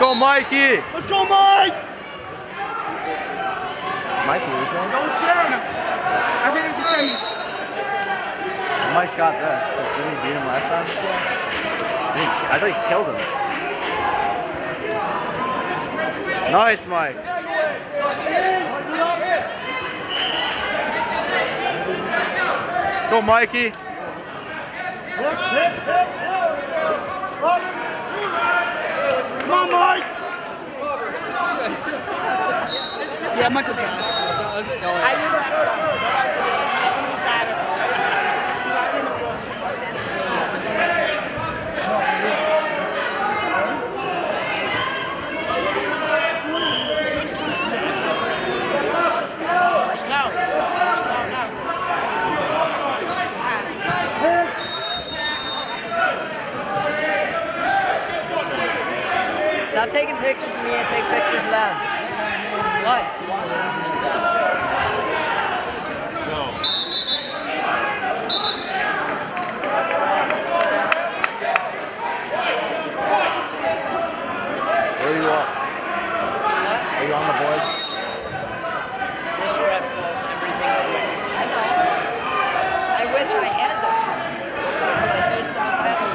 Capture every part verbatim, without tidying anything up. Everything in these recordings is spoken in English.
go, Mikey! Let's go, Mike! Mikey, which one? Go, Jeremy! I think it's the semis. Mike's got this. Didn't he beat him last time? Did he, I thought he killed him. Nice, Mike. Let's go, Mikey. Come on, Mike! Yeah, Michael got it. Stop taking pictures of me and take pictures of them. What? Where are you off? Are you on the board? This ref calls everything away. I know. I wish I had this one. Because they're so heavy.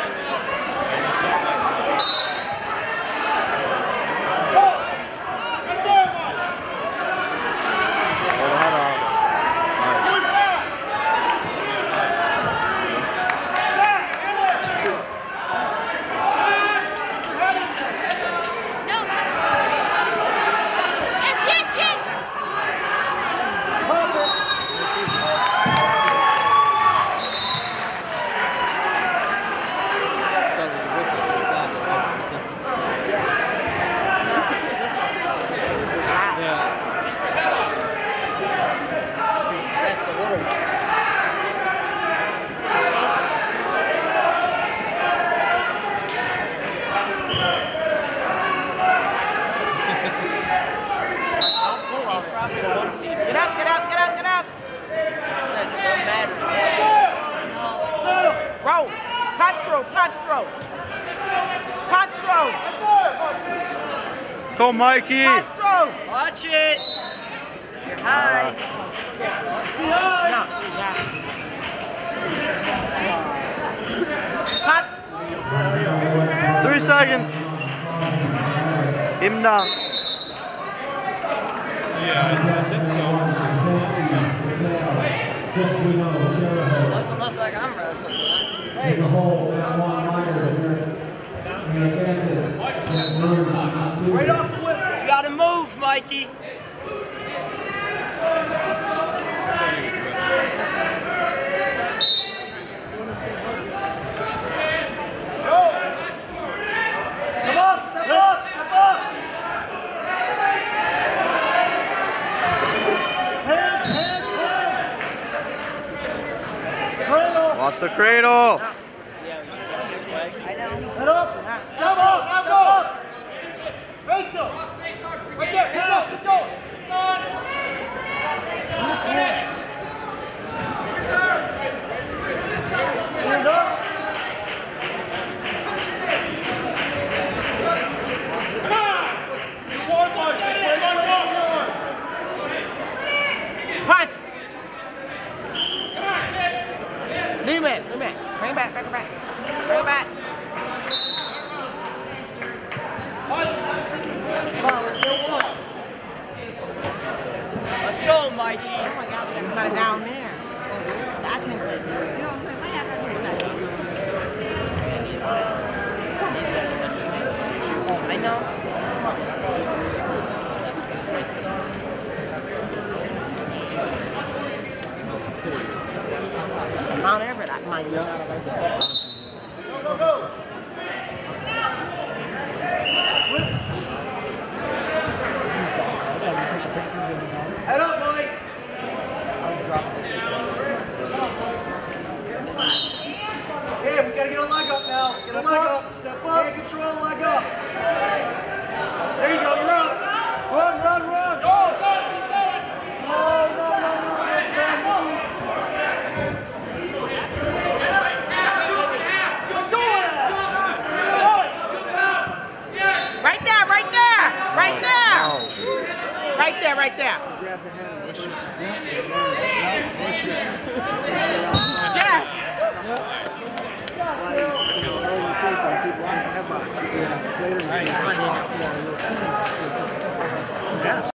Get up, get up, get up, get up. Said no matter. Roll. Punch throw, punch throw. Punch throw. Let's go, Mikey. Punch throw. Watch it. You're high. No, yeah. Punch. Three seconds. Keep him down. Doesn't look like I'm wrestling. Hey. Right off the whistle. You gotta move, Mikey. Step up, step up, step up! Hands, hands, hands! Cradle! Lost the cradle. Yeah, we stretch this way. I know. Head up! Step up! Step up! Face up! Right there! Head up! Keep going! Stand up! Punch. Lean back, lean back. Bring it back, bring it back. Bring it back. Come on, let's get one. Let's go, Mikey. Oh my God, we got somebody down there. That's been good. You know what I'm saying? What happened to that? I know. Mount Everett, I might know. Go, go, go! Head up, Mike! Hey, we gotta get a leg up now. Get a leg up. Step up. Can't control a leg up. There you go, you're up. Run, run, run. Go, go, keep going. No, no, no, no. That's bad move. Right there, right there. Yeah. Yeah.